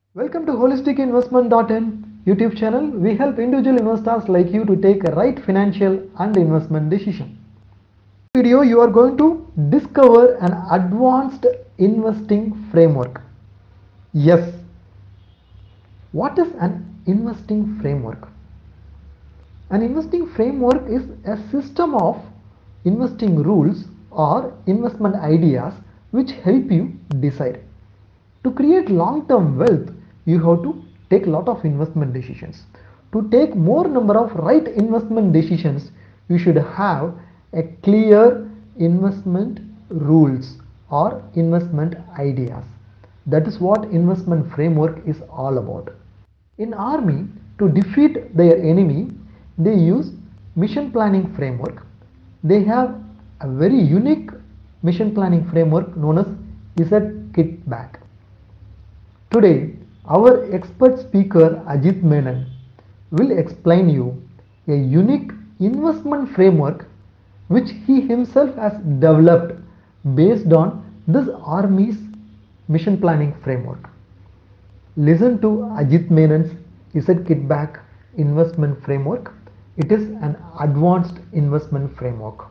Welcome to holisticinvestment.in YouTube channel. We help individual investors like you to take a right financial and investment decision. In this video, you are going to discover an advanced investing framework. Yes, what is an investing framework? An investing framework is a system of investing rules or investment ideas which help you decide. To create long-term wealth, you have to take a lot of investment decisions. To take more number of right investment decisions, you should have a clear investment rules or investment ideas. That is what investment framework is all about. In army, to defeat their enemy, they use mission planning framework. They have a very unique mission planning framework known as ISET Kitback. Today, our expert speaker Ajit Menon will explain you a unique investment framework which he himself has developed based on this army's mission planning framework. Listen to Ajit Menon's ISET Kitback investment framework. It is an advanced investment framework.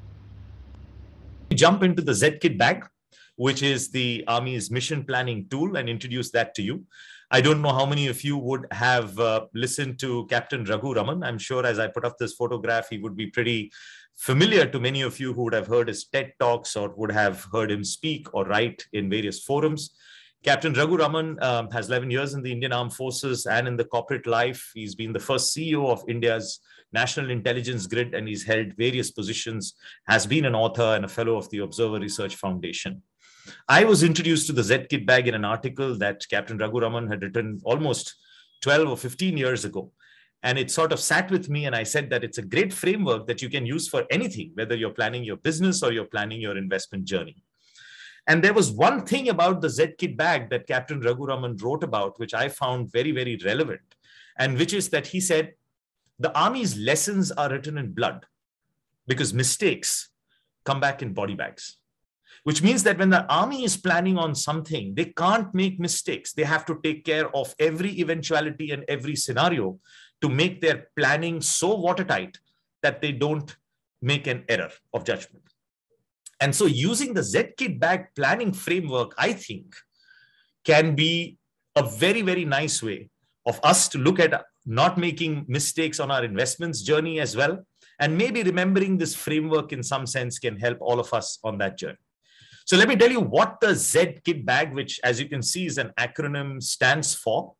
Jump into the Z-Kitback, which is the Army's mission planning tool, and introduce that to you. I don't know how many of you would have listened to Captain Raghu Raman. I'm sure as I put up this photograph, he would be pretty familiar to many of you who would have heard his TED Talks or would have heard him speak or write in various forums. Captain Raghu Raman has 11 years in the Indian Armed Forces and in the corporate life. He's been the first CEO of India's National Intelligence Grid, and he's held various positions, has been an author and a fellow of the Observer Research Foundation. I was introduced to the Z-Kitback in an article that Captain Raghu Raman had written almost 12 or 15 years ago. And it sort of sat with me, and I said that it's a great framework that you can use for anything, whether you're planning your business or you're planning your investment journey. And there was one thing about the Z-Kitback that Captain Raghu Raman wrote about, which I found very, very relevant, and which is that he said, the Army's lessons are written in blood because mistakes come back in body bags. Which means that when the Army is planning on something, they can't make mistakes. They have to take care of every eventuality and every scenario to make their planning so watertight that they don't make an error of judgment. And so using the Z-Kitback planning framework, I think, can be a very, very nice way of us to look at not making mistakes on our investments journey as well. And maybe remembering this framework in some sense can help all of us on that journey. So let me tell you what the Z-Kitback, which as you can see is an acronym, stands for.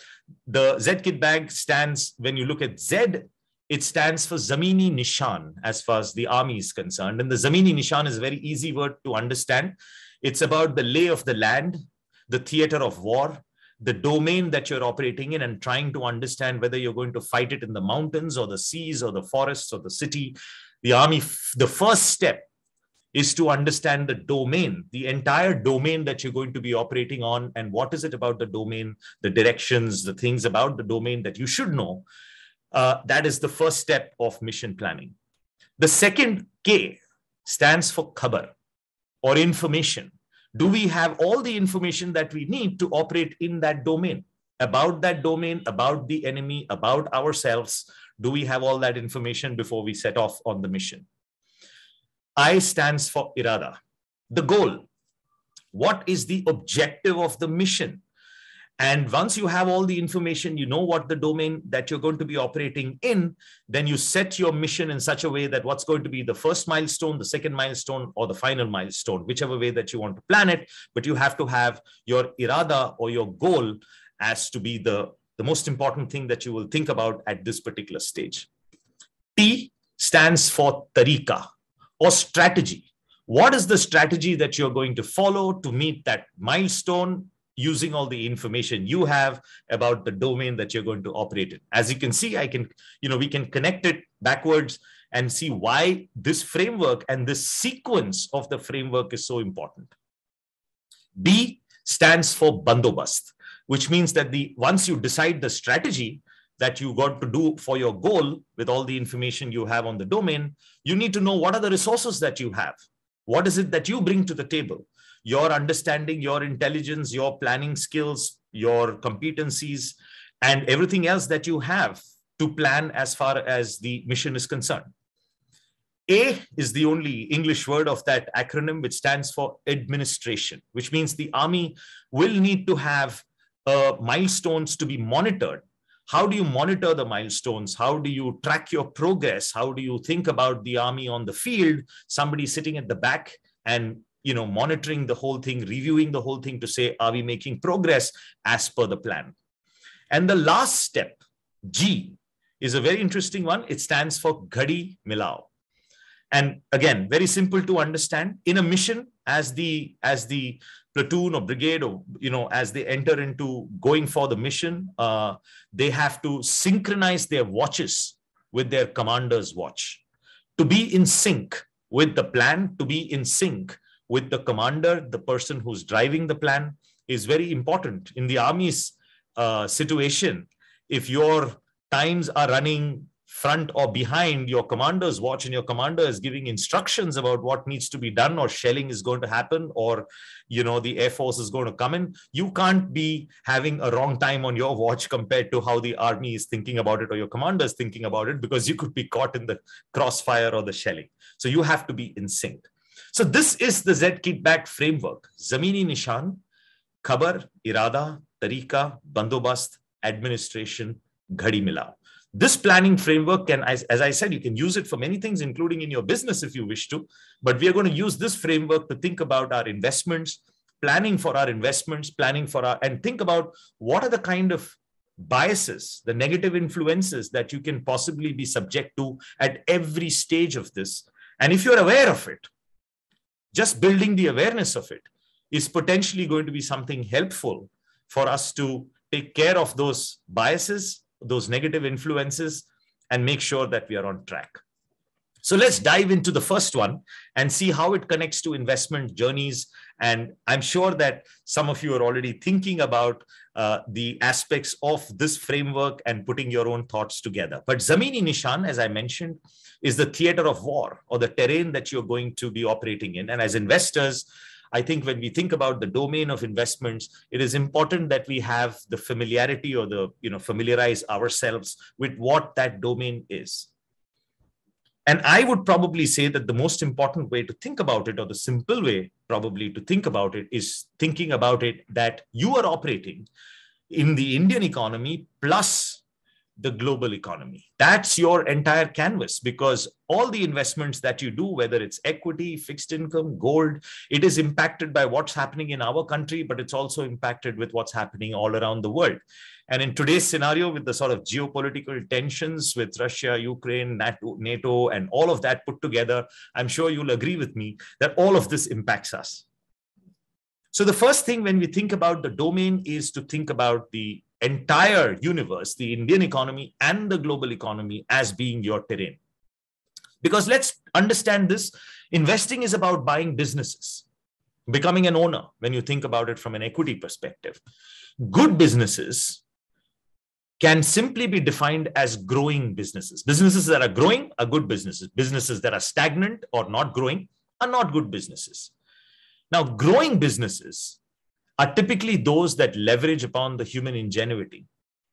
The Z-Kitback stands, when you look at Z, it stands for Zamini Nishan as far as the Army is concerned. And the Zamini Nishan is a very easy word to understand. It's about the lay of the land, the theater of war, the domain that you're operating in, and trying to understand whether you're going to fight it in the mountains or the seas or the forests or the city. The Army, the first step is to understand the domain, the entire domain that you're going to be operating on, and what is it about the domain, the directions, the things about the domain that you should know. That is the first step of mission planning. The second K stands for Khabar, or information. Do we have all the information that we need to operate in that domain, about the enemy, about ourselves? Do we have all that information before we set off on the mission? I stands for Irada, the goal. What is the objective of the mission? And once you have all the information, you know what the domain that you're going to be operating in, then you set your mission in such a way that what's going to be the first milestone, the second milestone, or the final milestone, whichever way that you want to plan it. But you have to have your Irada or your goal as to be the most important thing that you will think about at this particular stage. T stands for Tariqa, or strategy. What is the strategy that you're going to follow to meet that milestone using all the information you have about the domain that you're going to operate in? As you can see, we can connect it backwards and see why this framework and this sequence of the framework is so important. B stands for Bandobast, which means that once you decide the strategy that you got to do for your goal with all the information you have on the domain, you need to know what are the resources that you have. What is it that you bring to the table? Your understanding, your intelligence, your planning skills, your competencies, and everything else that you have to plan as far as the mission is concerned. A is the only English word of that acronym, which stands for administration, which means the army will need to have milestones to be monitored. How do you monitor the milestones? How do you track your progress? How do you think about the army on the field? Somebody sitting at the back and monitoring the whole thing, reviewing the whole thing to say, are we making progress as per the plan? And the last step, G, is a very interesting one. It stands for Ghadi Milao. And again, very simple to understand. In a mission, as the platoon or brigade, or as they enter into going for the mission, they have to synchronize their watches with their commander's watch to be in sync with the plan, to be in sync with the commander. The person who's driving the plan is very important in the army's situation. If your times are running front or behind your commander's watch, and your commander is giving instructions about what needs to be done, or shelling is going to happen, or the Air Force is going to come in, you can't be having a wrong time on your watch compared to how the army is thinking about it, or your commander is thinking about it, because you could be caught in the crossfire or the shelling. So you have to be in sync. So this is the Z-Kit-Back framework: Zamini Nishan, Khabar, Irada, Tarika, Bandobast, Administration, Ghadi Milao. This planning framework can, as I said, you can use it for many things, including in your business if you wish to. But we are going to use this framework to think about our investments, planning for our investments, and think about what are the kind of biases, the negative influences that you can possibly be subject to at every stage of this. And if you're aware of it, just building the awareness of it is potentially going to be something helpful for us to take care of those biases, those negative influences, and make sure that we are on track. So let's dive into the first one and see how it connects to investment journeys. And I'm sure that some of you are already thinking about the aspects of this framework and putting your own thoughts together. But Zamini Nishan, as I mentioned, is the theater of war, or the terrain that you're going to be operating in. And as investors, I think when we think about the domain of investments, it is important that we have the familiarity, or familiarize ourselves with what that domain is. And I would probably say that the most important way to think about it, or the simple way probably to think about it, is thinking about it that you are operating in the Indian economy plus the global economy. That's your entire canvas, because all the investments that you do, whether it's equity, fixed income, gold, it is impacted by what's happening in our country, but it's also impacted with what's happening all around the world. And in today's scenario, with the sort of geopolitical tensions with Russia, Ukraine, NATO, and all of that put together, I'm sure you'll agree with me that all of this impacts us. So the first thing when we think about the domain is to think about the entire universe, the Indian economy and the global economy, as being your terrain. Because let's understand this, investing is about buying businesses, becoming an owner when you think about it from an equity perspective. Good businesses can simply be defined as growing businesses. Businesses that are growing are good businesses. Businesses that are stagnant or not growing are not good businesses. Now, growing businesses are typically those that leverage upon the human ingenuity.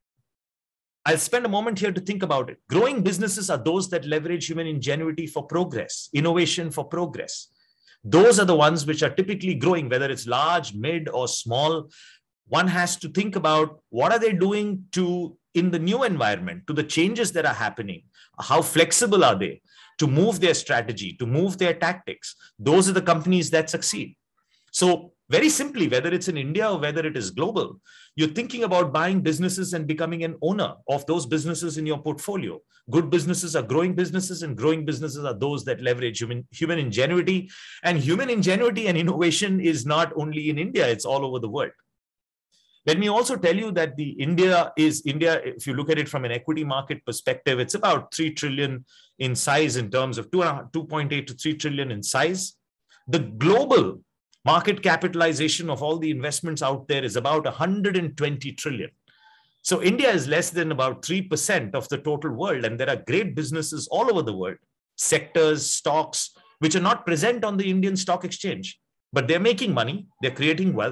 I'll spend a moment here to think about it. Growing businesses are those that leverage human ingenuity for progress, innovation for progress. Those are the ones which are typically growing, whether it's large, mid, or small. One has to think about what are they doing in the new environment, to the changes that are happening. How flexible are they to move their strategy, to move their tactics? Those are the companies that succeed. So very simply, whether it's in India or whether it is global, you're thinking about buying businesses and becoming an owner of those businesses in your portfolio. Good businesses are growing businesses, and growing businesses are those that leverage human ingenuity. And human ingenuity and innovation is not only in India, it's all over the world. Let me also tell you that India, if you look at it from an equity market perspective, it's about 3 trillion in size, in terms of 2.8 to 3 trillion in size. The global market capitalization of all the investments out there is about 120 trillion. So India is less than about 3% of the total world. And there are great businesses all over the world, sectors, stocks, which are not present on the Indian stock exchange, but they're making money, they're creating wealth.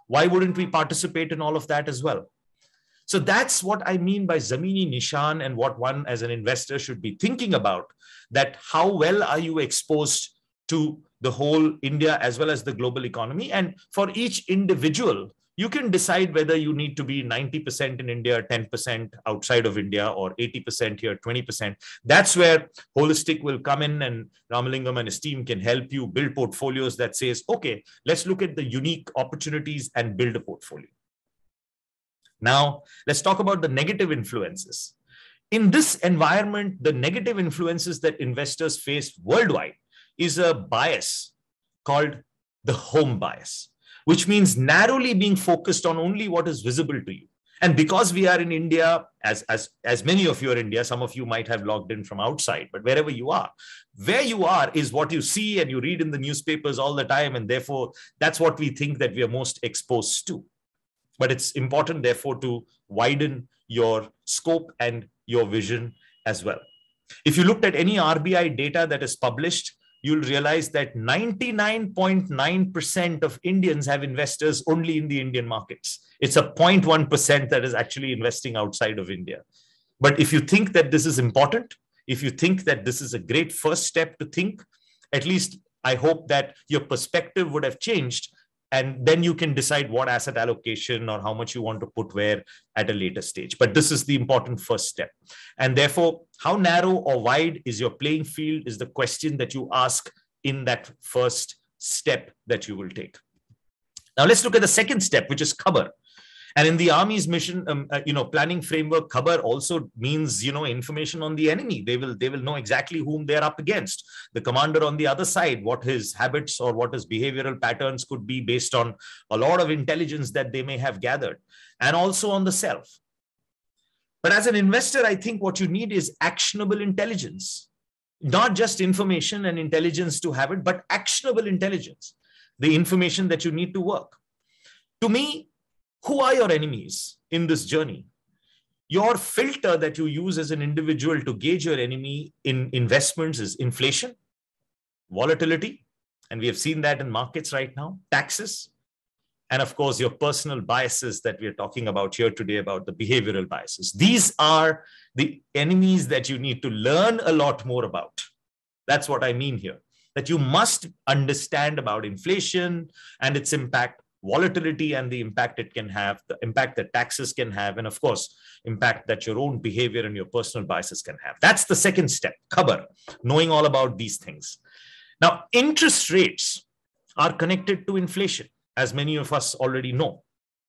Why wouldn't we participate in all of that as well? So that's what I mean by Zamini Nishan, and what one as an investor should be thinking about, that how well are you exposed to the whole India as well as the global economy. And for each individual, you can decide whether you need to be 90% in India, 10% outside of India, or 80% here, 20%. That's where Holistic will come in, and Ramalingam and his team can help you build portfolios that says, okay, let's look at the unique opportunities and build a portfolio. Now, let's talk about the negative influences. In this environment, the negative influences that investors face worldwide is a bias called the home bias, which means narrowly being focused on only what is visible to you. And because we are in India, as many of you are in India, some of you might have logged in from outside, but wherever you are, where you are is what you see and you read in the newspapers all the time. And therefore, that's what we think that we are most exposed to. But it's important, therefore, to widen your scope and your vision as well. If you looked at any RBI data that is published, you'll realize that 99.9% of Indians have investors only in the Indian markets. It's a 0.1% that is actually investing outside of India. But if you think that this is important, if you think that this is a great first step to think, at least I hope that your perspective would have changed, and then you can decide what asset allocation or how much you want to put where at a later stage. But this is the important first step. And therefore, how narrow or wide is your playing field is the question that you ask in that first step that you will take. Now, let's look at the second step, which is Khabar. And in the Army's mission, planning framework, Khabar also means, information on the enemy. They will know exactly whom they're up against. The commander on the other side, what his habits or what his behavioral patterns could be based on a lot of intelligence that they may have gathered, and also on the self. But as an investor, I think what you need is actionable intelligence, not just information and intelligence to have it, but actionable intelligence, the information that you need to work. To me, who are your enemies in this journey? Your filter that you use as an individual to gauge your enemy in investments is inflation, volatility, and we have seen that in markets right now, taxes, and of course, your personal biases that we are talking about here today, about the behavioral biases. These are the enemies that you need to learn a lot more about. That's what I mean here, that you must understand about inflation and its impact, volatility and the impact it can have, the impact that taxes can have, and of course, impact that your own behavior and your personal biases can have. That's the second step, Khabar, knowing all about these things. Now, interest rates are connected to inflation, as many of us already know.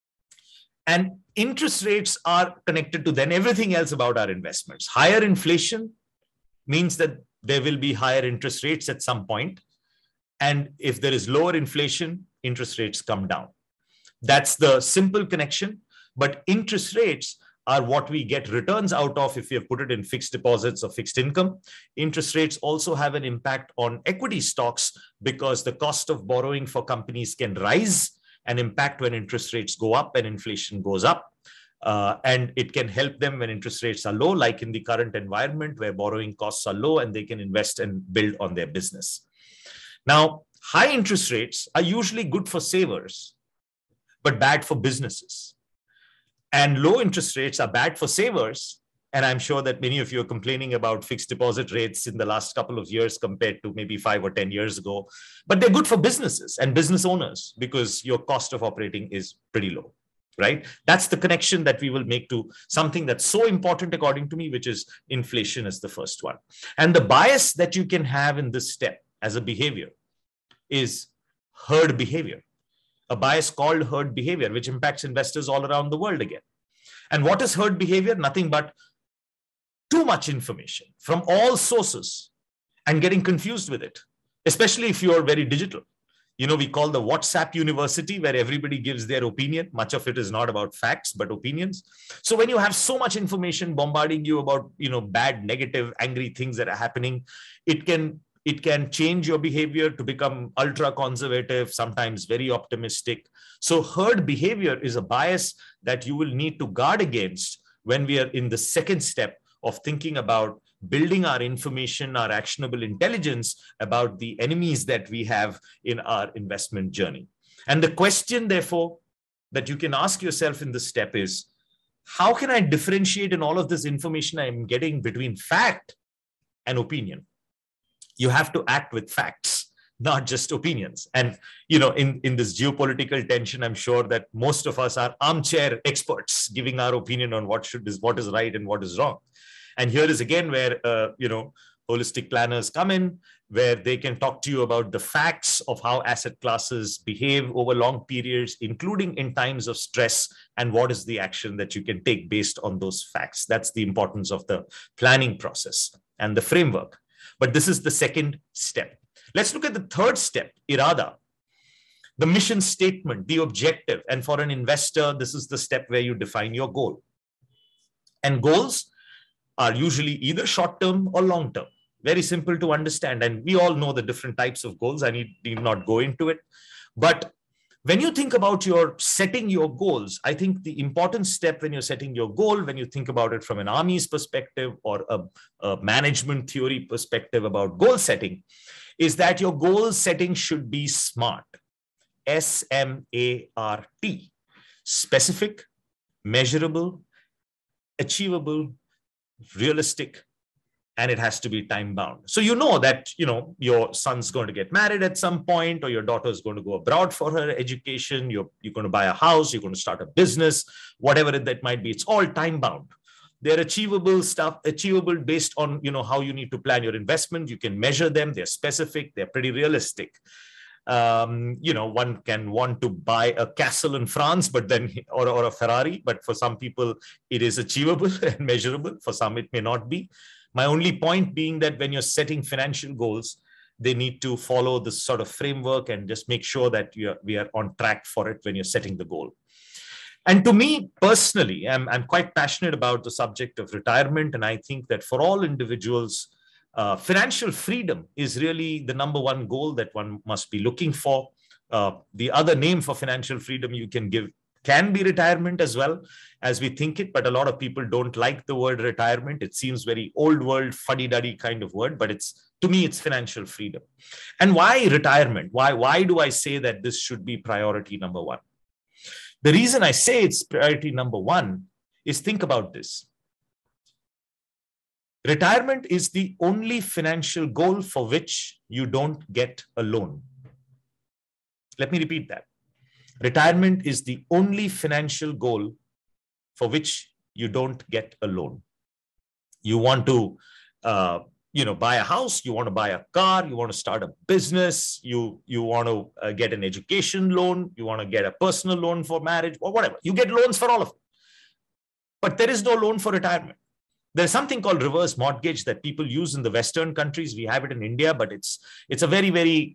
And interest rates are connected to then everything else about our investments. Higher inflation means that there will be higher interest rates at some point. And if there is lower inflation, interest rates come down. That's the simple connection. But interest rates are what we get returns out of if we have put it in fixed deposits or fixed income. Interest rates also have an impact on equity stocks because the cost of borrowing for companies can rise and impact when interest rates go up and inflation goes up. And it can help them when interest rates are low, like in the current environment where borrowing costs are low and they can invest and build on their business. Now, high interest rates are usually good for savers, but bad for businesses. And low interest rates are bad for savers. And I'm sure that many of you are complaining about fixed deposit rates in the last couple of years compared to maybe 5 or 10 years ago. But they're good for businesses and business owners because your cost of operating is pretty low, right? That's the connection that we will make to something that's so important, according to me, which is inflation as the first one. And the bias that you can have in this step as a behavior is herd behavior, a bias called herd behavior, which impacts investors all around the world again. And what is herd behavior? Nothing but too much information from all sources and getting confused with it, especially if you are very digital. We call the WhatsApp university where everybody gives their opinion. Much of it is not about facts, but opinions. So when you have so much information bombarding you about, bad, negative, angry things that are happening, it can change your behavior to become ultra conservative, sometimes very optimistic. So herd behavior is a bias that you will need to guard against when we are in the second step of thinking about building our information, our actionable intelligence about the enemies that we have in our investment journey. And the question, therefore, that you can ask yourself in this step is, how can I differentiate in all of this information I'm getting between fact and opinion? You have to act with facts, not just opinions. And, in this geopolitical tension, I'm sure that most of us are armchair experts giving our opinion on what is right and what is wrong. And here is again where, holistic planners come in, where they can talk to you about the facts of how asset classes behave over long periods, including in times of stress, and what is the action that you can take based on those facts. That's the importance of the planning process and the framework. But this is the second step. Let's look at the third step, irada, the mission statement, the objective. And for an investor, this is the step where you define your goal. And goals are usually either short-term or long-term. Very simple to understand. And we all know the different types of goals. I need not go into it. But when you think about setting your goals, I think the important step when you're setting your goal, when you think about it from an army's perspective or a management theory perspective about goal setting, is that your goal setting should be SMART. S-M-A-R-T. Specific, measurable, achievable, realistic, and it has to be time bound. So you know that, your son's going to get married at some point, or your daughter's going to go abroad for her education. You're going to buy a house, you're going to start a business, whatever that might be. It's all time bound. They're achievable based on, how you need to plan your investment. You can measure them. They're specific. They're pretty realistic. One can want to buy a castle in France, but then, or a Ferrari, but for some people it is achievable and measurable. For some, it may not be. My only point being that when you're setting financial goals, they need to follow this sort of framework and just make sure that we are on track for it when you're setting the goal. And to me personally, I'm quite passionate about the subject of retirement. And I think that for all individuals, financial freedom is really the number one goal that one must be looking for. The other name for financial freedom you can give can be retirement as well, as we think it, but a lot of people don't like the word retirement. It seems very old world, fuddy-duddy kind of word, but to me, it's financial freedom. And why retirement? Why do I say that this should be priority number one? The reason I say it's priority number one is, think about this. Retirement is the only financial goal for which you don't get a loan. Let me repeat that. Retirement is the only financial goal for which you don't get a loan. You want to, buy a house, you want to buy a car, you want to start a business, you want to get an education loan, you want to get a personal loan for marriage or whatever. You get loans for all of it. But there is no loan for retirement. There's something called reverse mortgage that people use in the Western countries. We have it in India, but it's a very, very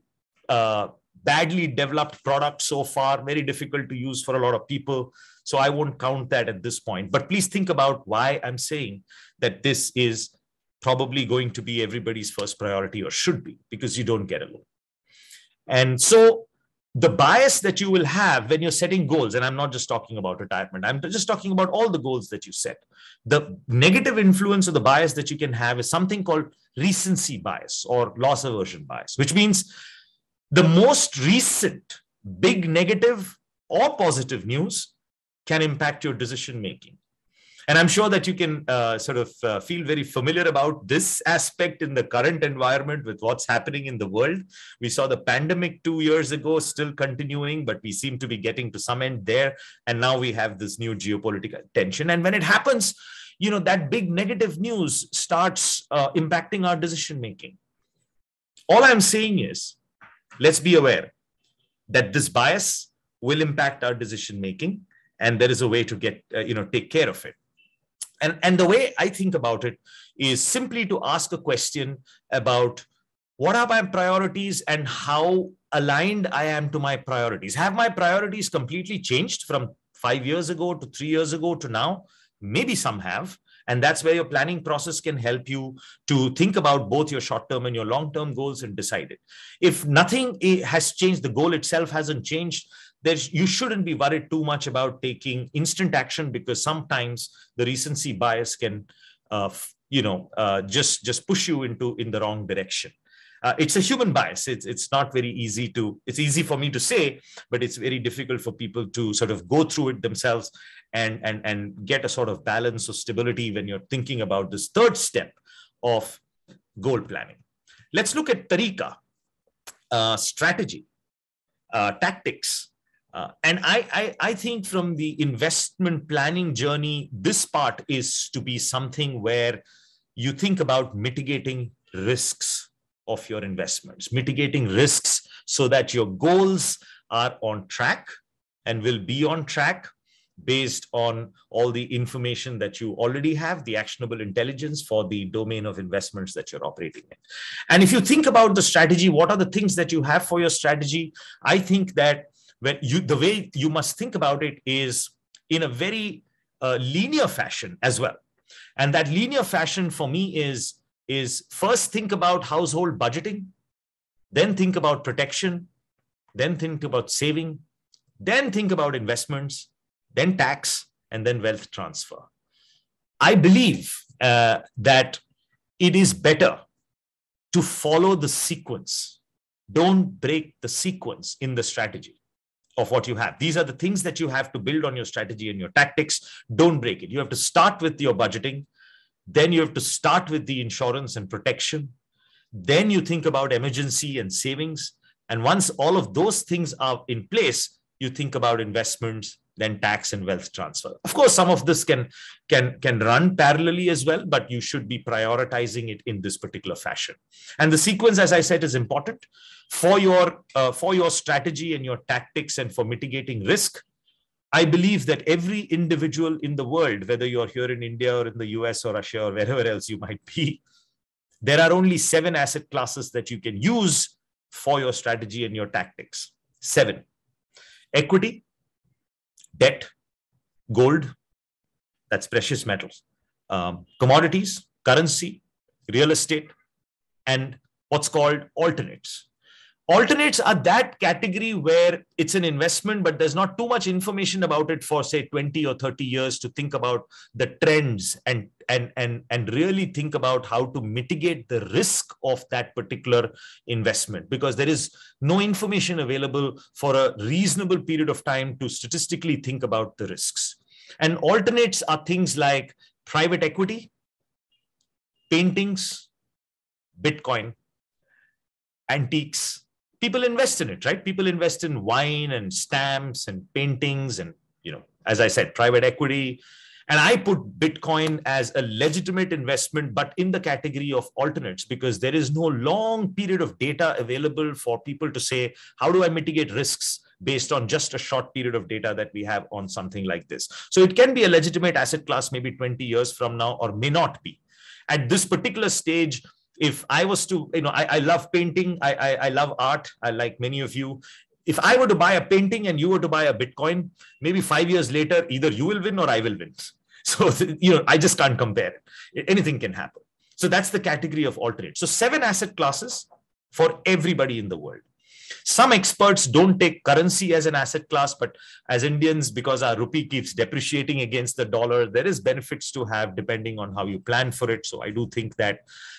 badly developed product so far, very difficult to use for a lot of people. So I won't count that at this point. But please think about why I'm saying that this is probably going to be everybody's first priority, or should be, because you don't get a loan. And so the bias that you will have when you're setting goals, and I'm not just talking about retirement, I'm just talking about all the goals that you set. The negative influence or the bias that you can have is something called recency bias or loss aversion bias, which means the most recent big negative or positive news can impact your decision making. And I'm sure that you can feel very familiar about this aspect in the current environment with what's happening in the world. We saw the pandemic 2 years ago, still continuing, but we seem to be getting to some end there. And now we have this new geopolitical tension. And when it happens, that big negative news starts impacting our decision making. All I'm saying is, let's be aware that this bias will impact our decision making, and there is a way to take care of it. And the way I think about it is simply to ask a question about what are my priorities and how aligned I am to my priorities. Have my priorities completely changed from 5 years ago to 3 years ago to now? Maybe some have. And that's where your planning process can help you to think about both your short-term and your long-term goals and decide it. If nothing has changed, the goal itself hasn't changed, you shouldn't be worried too much about taking instant action, because sometimes the recency bias can, just push you in the wrong direction. It's a human bias. It's not very easy to, it's easy for me to say, but it's very difficult for people to sort of go through it themselves and get a sort of balance or stability when you're thinking about this third step of goal planning. Let's look at tariqa, strategy, tactics. And I think from the investment planning journey, this part is to be something where you think about mitigating risks of your investments, mitigating risks so that your goals are on track and will be on track based on all the information that you already have, the actionable intelligence for the domain of investments that you're operating in. And if you think about the strategy, what are the things that you have for your strategy? I think that the way you must think about it is in a very linear fashion as well. And that linear fashion for me is first think about household budgeting, then think about protection, then think about saving, then think about investments, then tax, and then wealth transfer. I believe that it is better to follow the sequence. Don't break the sequence in the strategy of what you have. These are the things that you have to build on your strategy and your tactics. Don't break it. You have to start with your budgeting. Then you have to start with the insurance and protection. Then you think about emergency and savings. And once all of those things are in place, you think about investments, then tax and wealth transfer. Of course, some of this can run parallelly as well, but you should be prioritizing it in this particular fashion. And the sequence, as I said, is important for your strategy and your tactics and for mitigating risk. I believe that every individual in the world, whether you're here in India or in the US or Russia or wherever else you might be, there are only 7 asset classes that you can use for your strategy and your tactics. 7. Equity, debt, gold, that's precious metals, commodities, currency, real estate, and what's called alternates. Alternates are that category where it's an investment, but there's not too much information about it for, say, 20 or 30 years to think about the trends and really think about how to mitigate the risk of that particular investment, because there is no information available for a reasonable period of time to statistically think about the risks. And alternates are things like private equity, paintings, Bitcoin, antiques. People invest in it, right? People invest in wine and stamps and paintings and, as I said, private equity. And I put Bitcoin as a legitimate investment, but in the category of alternates, because there is no long period of data available for people to say, how do I mitigate risks based on just a short period of data that we have on something like this? So it can be a legitimate asset class maybe 20 years from now, or may not be. At this particular stage, if I was to, I love painting, I love art, I like many of you. If I were to buy a painting and you were to buy a Bitcoin, maybe 5 years later, either you will win or I will win. So, I just can't compare it. Anything can happen. So that's the category of alternate. So 7 asset classes for everybody in the world. Some experts don't take currency as an asset class, but as Indians, because our rupee keeps depreciating against the dollar, there is benefits to have depending on how you plan for it. So I do think that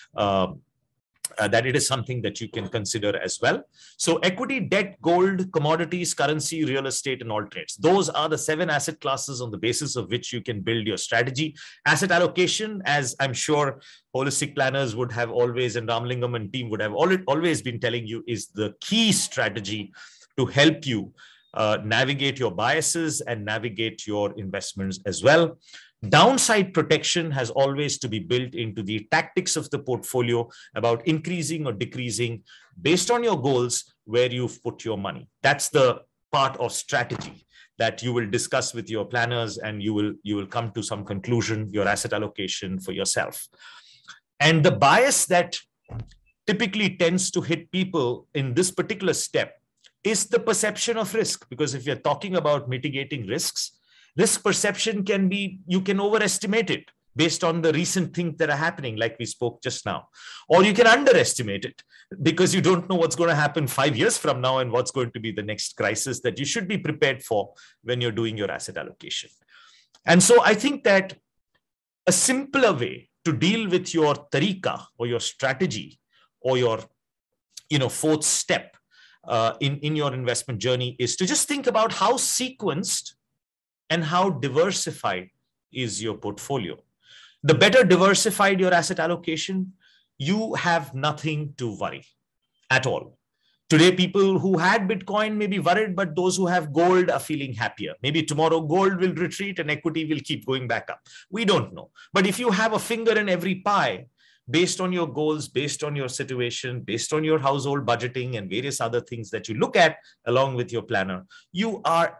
that it is something that you can consider as well. So equity, debt, gold, commodities, currency, real estate, and alternates. Those are the 7 asset classes on the basis of which you can build your strategy. Asset allocation, as I'm sure holistic planners would have always, and Ramlingam and team would have always been telling you, is the key strategy to help you navigate your biases and navigate your investments as well. Downside protection has always to be built into the tactics of the portfolio about increasing or decreasing based on your goals where you've put your money. That's the part of strategy that you will discuss with your planners, and you will come to some conclusion, your asset allocation for yourself. And the bias that typically tends to hit people in this particular step is the perception of risk, because if you're talking about mitigating risks, risk perception can be, you can overestimate it based on the recent things that are happening, like we spoke just now. Or you can underestimate it because you don't know what's going to happen 5 years from now and what's going to be the next crisis that you should be prepared for when you're doing your asset allocation. And so I think that a simpler way to deal with your tariqa or your strategy or your fourth step in your investment journey is to just think about how sequenced and how diversified is your portfolio. The better diversified your asset allocation, you have nothing to worry at all. Today, people who had Bitcoin may be worried, but those who have gold are feeling happier. Maybe tomorrow gold will retreat and equity will keep going back up. We don't know. But if you have a finger in every pie, based on your goals, based on your situation, based on your household budgeting and various other things that you look at along with your planner, you've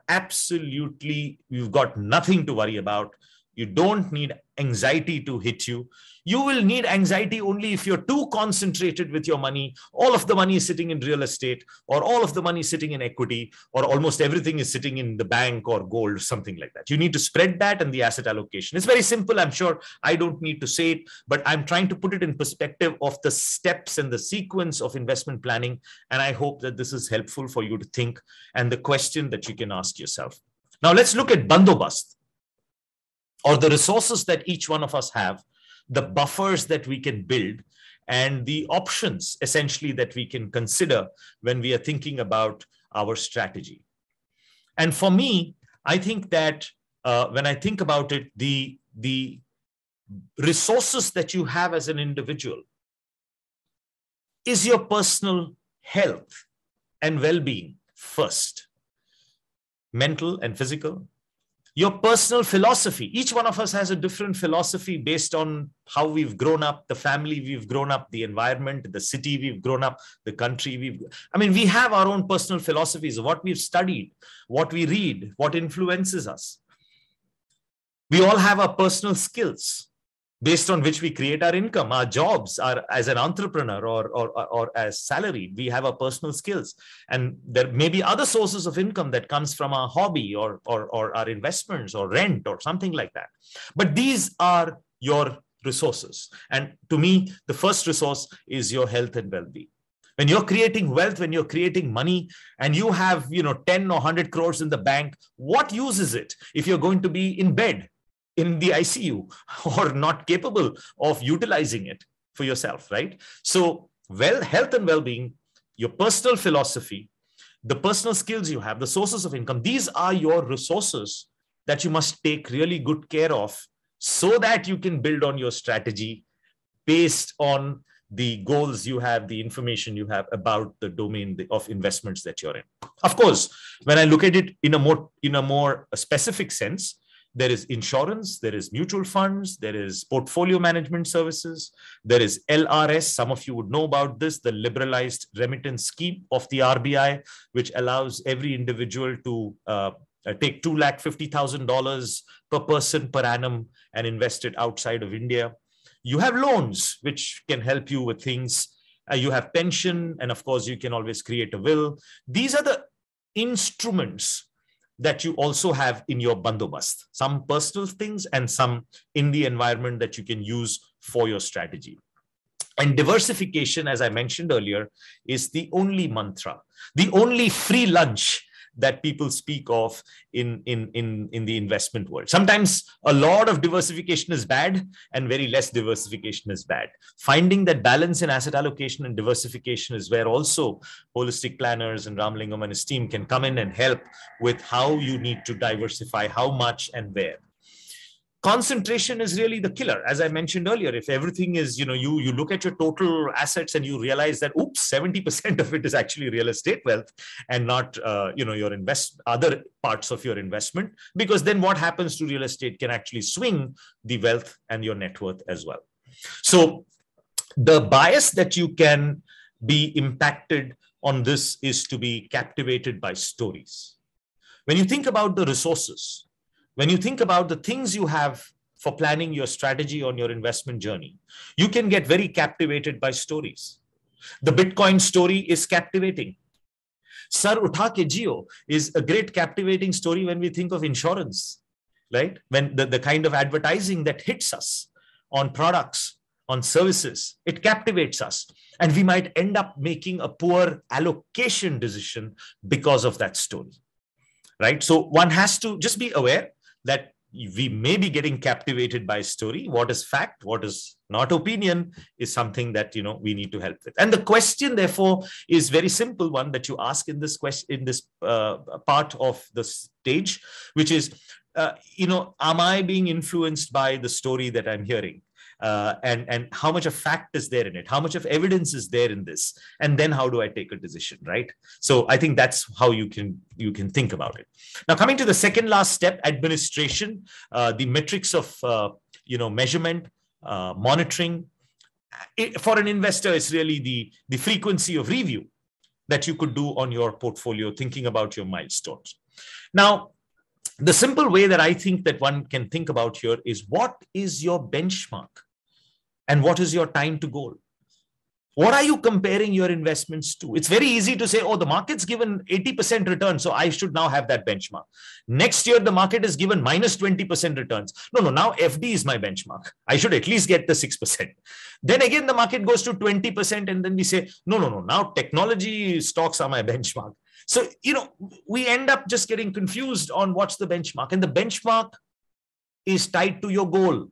got nothing to worry about. You don't need anxiety to hit you. You will need anxiety only if you're too concentrated with your money. All of the money is sitting in real estate, or all of the money is sitting in equity, or almost everything is sitting in the bank or gold, something like that. You need to spread that and the asset allocation. It's very simple. I'm sure I don't need to say it, but I'm trying to put it in perspective of the steps and the sequence of investment planning. And I hope that this is helpful for you to think and the question that you can ask yourself. Now let's look at bandobast, or the resources that each one of us have, the buffers that we can build, and the options essentially that we can consider when we are thinking about our strategy. And for me, I think that when I think about it, the resources that you have as an individual is your personal health and well-being first, mental and physical. Your personal philosophy. Each one of us has a different philosophy based on how we've grown up, the family we've grown up, the environment, the city we've grown up, the country we have our own personal philosophies of what we've studied, what we read, what influences us. We all have our personal skills based on which we create our income, our jobs, as an entrepreneur or as salary. We have our personal skills. And there may be other sources of income that comes from our hobby or our investments or rent or something like that. But these are your resources. And to me, the first resource is your health and well-being. When you're creating wealth, when you're creating money, and you have 10 or 100 crores in the bank, what use is it if you're going to be in bed, in the ICU, or not capable of utilizing it for yourself, right? So, health and well-being, your personal philosophy, the personal skills you have, the sources of income, these are your resources that you must take really good care of so that you can build on your strategy based on the goals you have, the information you have about the domain of investments that you're in. Of course, when I look at it in a more specific sense, there is insurance, there is mutual funds, there is portfolio management services, there is LRS. Some of you would know about this, the liberalized remittance scheme of the RBI, which allows every individual to take $250,000 per person per annum and invest it outside of India. You have loans, which can help you with things. You have pension, and of course, you can always create a will. These are the instruments that you also have in your bandobast, some personal things and some in the environment that you can use for your strategy. And diversification, as I mentioned earlier, is the only mantra, the only free lunch that people speak of in the investment world. Sometimes a lot of diversification is bad and very less diversification is bad. Finding that balance in asset allocation and diversification is where also holistic planners and Ramalingam and his team can come in and help with how you need to diversify, how much and where. Concentration is really the killer. As I mentioned earlier, if everything is, you look at your total assets and you realize that, oops, 70% of it is actually real estate wealth and not, your other parts of your investment, because then what happens to real estate can actually swing the wealth and your net worth as well. So the bias that you can be impacted on this is to be captivated by stories. When you think about the resources, when you think about the things you have for planning your strategy on your investment journey, you can get very captivated by stories. The Bitcoin story is captivating. Sar Utha Ke Jio is a great captivating story when we think of insurance, right? When the kind of advertising that hits us on products, on services, it captivates us. And we might end up making a poor allocation decision because of that story, right? So one has to just be aware that we may be getting captivated by story. What is fact, what is not opinion, is something that we need to help with. And the question, therefore, is very simple one that you ask in this question, in this part of the stage, which is, am I being influenced by the story that I'm hearing? And how much of fact is there in it? How much of evidence is there in this? And then how do I take a decision, right? So I think that's how you can think about it. Now, coming to the second last step, administration, the metrics of measurement, monitoring. For an investor, it's really the frequency of review that you could do on your portfolio, thinking about your milestones. Now, the simple way that I think that one can think about here is, what is your benchmark and what is your time to goal? What are you comparing your investments to? It's very easy to say, oh, the market's given 80% return, so I should now have that benchmark. Next year, the market is given minus 20% returns. No, now FD is my benchmark. I should at least get the 6%. Then again, the market goes to 20%, and then we say, no, now technology stocks are my benchmark. So, we end up just getting confused on what's the benchmark. And the benchmark is tied to your goal.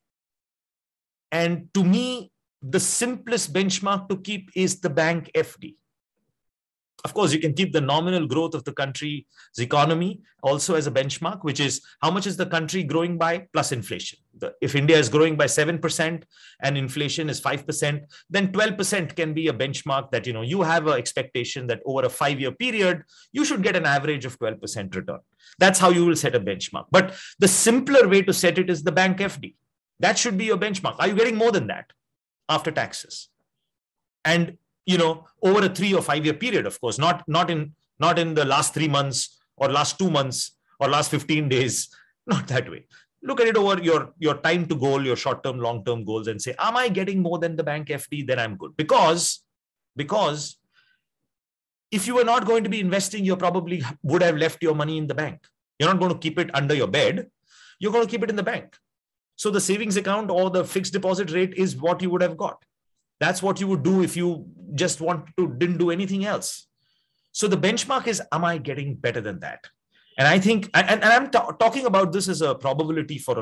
And to me, the simplest benchmark to keep is the bank FD. Of course, you can keep the nominal growth of the country's economy also as a benchmark, which is how much is the country growing by plus inflation. If India is growing by 7% and inflation is 5%, then 12% can be a benchmark that, you have an expectation that over a 5-year period, you should get an average of 12% return. That's how you will set a benchmark. But the simpler way to set it is the bank FD. That should be your benchmark. Are you getting more than that after taxes? And over a 3 or 5 year period, of course, not in the last 3 months or last 2 months or last 15 days, not that way. Look at it over your time to goal, your short-term, long-term goals, and say, am I getting more than the bank FD? Then I'm good. Because if you were not going to be investing, you probably would have left your money in the bank. You're not going to keep it under your bed. You're going to keep it in the bank. So the savings account or the fixed deposit rate is what you would have got. That's what you would do if you just didn't do anything else. So the benchmark is, am I getting better than that? And I think, and I'm talking about this as a probability for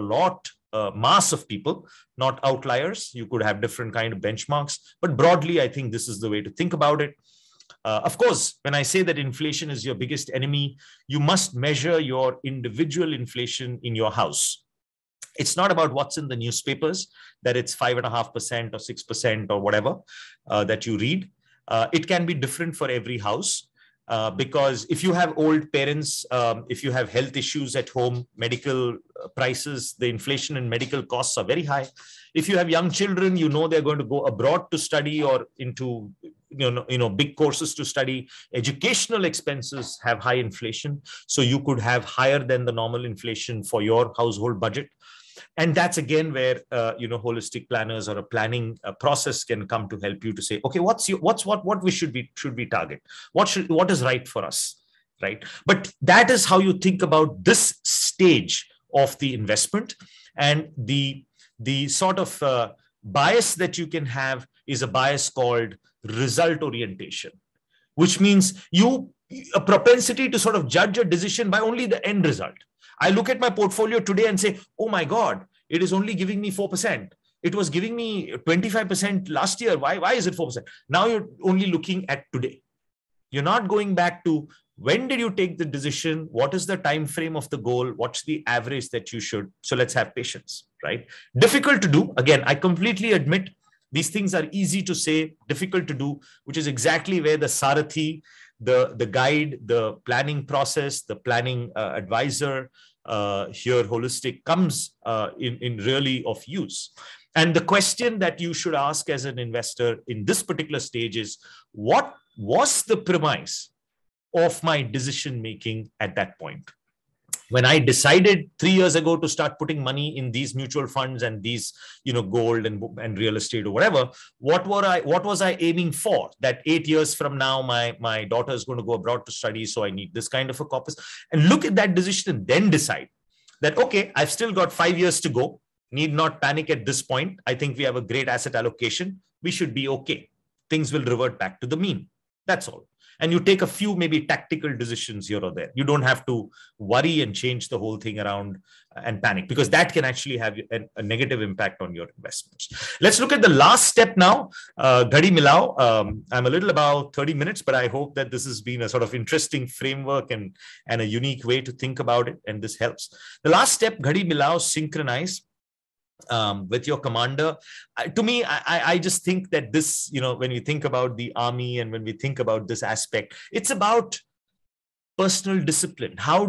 a mass of people, not outliers. You could have different kind of benchmarks, but broadly, I think this is the way to think about it. Of course, when I say that inflation is your biggest enemy, you must measure your individual inflation in your house. It's not about what's in the newspapers, that it's 5.5% or 6% or whatever that you read. It can be different for every house. Because if you have old parents, if you have health issues at home, medical prices, the inflation in medical costs are very high. If you have young children, they're going to go abroad to study or into big courses to study. Educational expenses have high inflation, so you could have higher than the normal inflation for your household budget. And that's again where holistic planners or a planning process can come to help you to say, okay, what we should we target? What is right for us, right? But that is how you think about this stage of the investment. And the sort of bias that you can have is a bias called result orientation, which means a propensity to sort of judge a decision by only the end result. I look at my portfolio today and say, oh my God, it is only giving me 4%. It was giving me 25% last year. Why is it 4%? Now you're only looking at today. You're not going back to when did you take the decision? What is the time frame of the goal? What's the average that you should? So let's have patience, right? Difficult to do. Again, I completely admit these things are easy to say, difficult to do, which is exactly where the Sarathi, the guide, the planning process, the planning advisor, here holistic comes in really of use. And the question that you should ask as an investor in this particular stage is, what was the premise of my decision making at that point? When I decided 3 years ago to start putting money in these mutual funds and these, gold and real estate or whatever, what was I aiming for? That 8 years from now, my daughter is going to go abroad to study, so I need this kind of a corpus. And look at that decision and then decide that, okay, I've still got 5 years to go. Need not panic at this point. I think we have a great asset allocation. We should be okay. Things will revert back to the mean. That's all. And you take a few maybe tactical decisions here or there. You don't have to worry and change the whole thing around and panic, because that can actually have a negative impact on your investments. Let's look at the last step now. Ghadi Milao. I'm a little about 30 minutes, but I hope that this has been a sort of interesting framework and a unique way to think about it, and this helps. The last step, Ghadi Milao, synchronize with your commander. To me, I just think that this, when we think about the army and when we think about this aspect, it's about personal discipline. How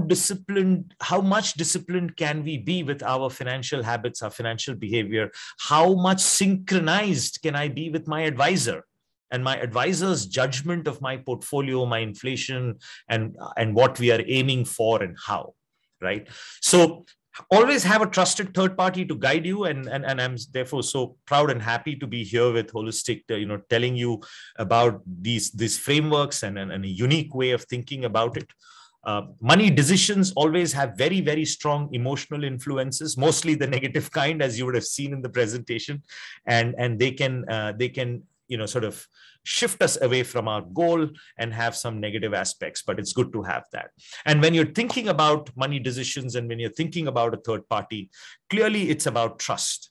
much disciplined can we be with our financial habits, our financial behavior? How much synchronized can I be with my advisor and my advisor's judgment of my portfolio, my inflation, and what we are aiming for and how, right? So always have a trusted third party to guide you, and I'm therefore so proud and happy to be here with Holistic, telling you about these frameworks and a unique way of thinking about it. Money decisions always have very, very strong emotional influences, mostly the negative kind, as you would have seen in the presentation, and they can sort of shift us away from our goal and have some negative aspects, but it's good to have that. And when you're thinking about money decisions and when you're thinking about a third party, clearly it's about trust.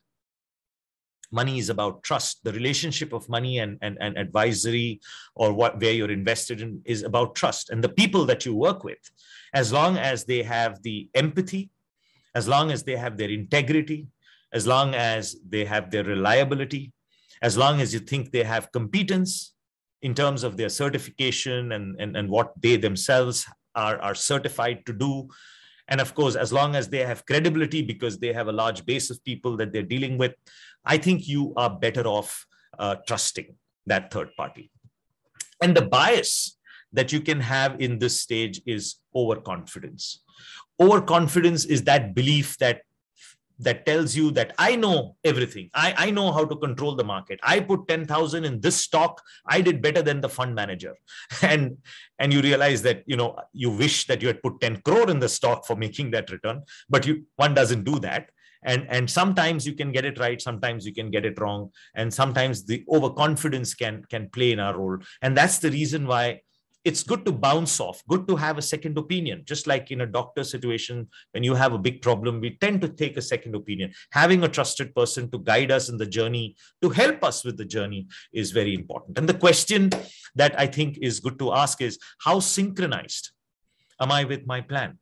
Money is about trust. The relationship of money and advisory, or where you're invested in, is about trust. And the people that you work with, as long as they have the empathy, as long as they have their integrity, as long as they have their reliability, as long as you think they have competence in terms of their certification and what they themselves are certified to do. And of course, as long as they have credibility because they have a large base of people that they're dealing with, I think you are better off trusting that third party. And the bias that you can have in this stage is overconfidence. Overconfidence is that belief that tells you that I know everything. I know how to control the market. I put 10,000 in this stock. I did better than the fund manager. And you realize that, you wish that you had put 10 crore in the stock for making that return, but one doesn't do that. And sometimes you can get it right. Sometimes you can get it wrong. And sometimes the overconfidence can play in our role. And that's the reason why it's good to bounce off, good to have a second opinion. Just like in a doctor situation, when you have a big problem, we tend to take a second opinion. Having a trusted person to guide us in the journey, to help us with the journey, is very important. And the question that I think is good to ask is, how synchronized am I with my plan?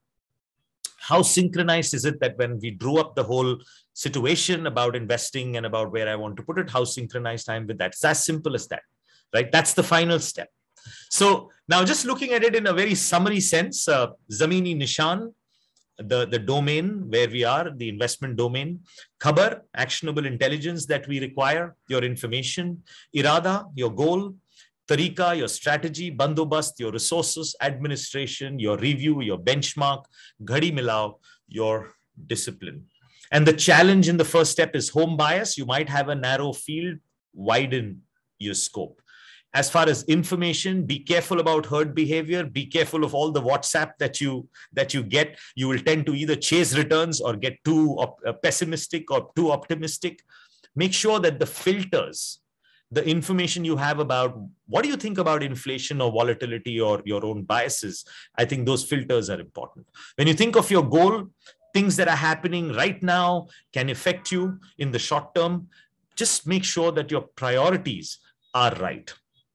How synchronized is it that when we drew up the whole situation about investing and about where I want to put it, how synchronized I am with that? It's as simple as that, right? That's the final step. So now, just looking at it in a very summary sense, Zamini Nishan, the domain where we are, the investment domain; Khabar, actionable intelligence that we require, your information; Irada, your goal; Tariqa, your strategy; Bandobast, your resources; administration, your review, your benchmark; Ghadi Milao, your discipline. And the challenge in the first step is home bias. You might have a narrow field, widen your scope. As far as information, be careful about herd behavior. Be careful of all the WhatsApp that you get. You will tend to either chase returns or get too pessimistic or too optimistic. Make sure that the filters, the information you have about what do you think about inflation or volatility or your own biases, I think those filters are important. When you think of your goal, things that are happening right now can affect you in the short term. Just make sure that your priorities are right.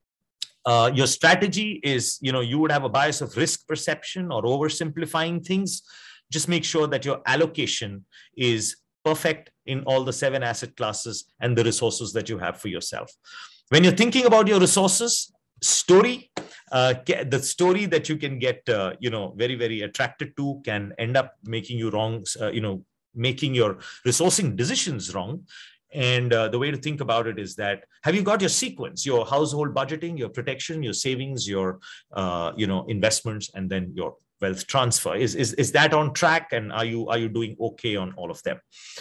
Your strategy is, you would have a bias of risk perception or oversimplifying things. Just make sure that your allocation is perfect in all the 7 asset classes and the resources that you have for yourself. When you're thinking about your resources, story, the story that you can get, very, very attracted to can end up making you wrong, making your resourcing decisions wrong. And the way to think about it is that, have you got your sequence, your household budgeting, your protection, your savings, your investments, and then your wealth transfer? Is that on track? And are you doing okay on all of them?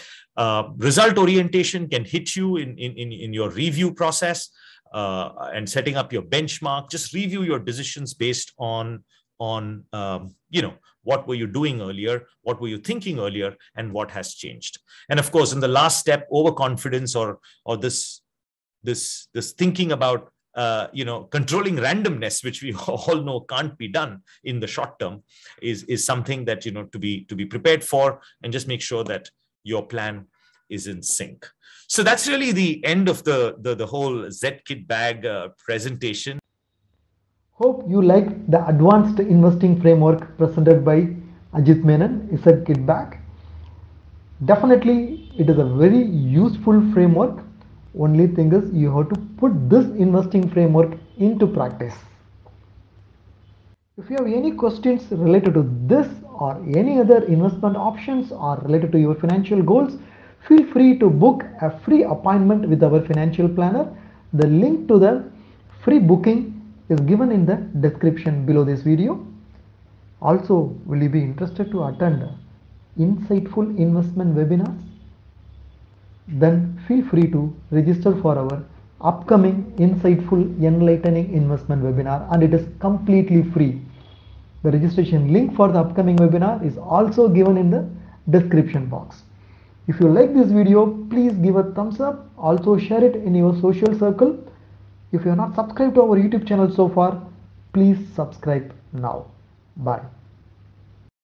Result orientation can hit you in your review process and setting up your benchmark. Just review your decisions based on what were you doing earlier, what were you thinking earlier, and what has changed. And of course, in the last step, overconfidence or this thinking about controlling randomness, which we all know can't be done in the short term, is something that, to be prepared for, and just make sure that your plan is in sync. So that's really the end of the whole Z-Kit bag presentation. Hope you liked the advanced investing framework presented by Ajit Menon, Z-Kit bag. Definitely, it is a very useful framework. Only thing is you have to put this investing framework into practice. If you have any questions related to this or any other investment options or related to your financial goals, feel free to book a free appointment with our financial planner. The link to the free booking is given in the description below this video. Also, will you be interested to attend insightful investment webinars? Then feel free to register for our upcoming insightful enlightening investment webinar, and it is completely free. The registration link for the upcoming webinar is also given in the description box. If you like this video, please give a thumbs up. Also share it in your social circle. If you are not subscribed to our YouTube channel so far, please subscribe now. Bye.